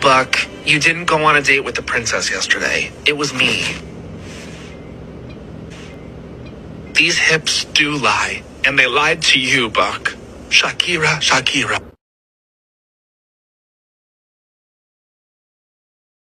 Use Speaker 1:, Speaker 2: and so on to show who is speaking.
Speaker 1: Buck, you didn't go on a date with the princess yesterday. It was me. These hips do lie, and they lied to you, Buck. Shakira, Shakira.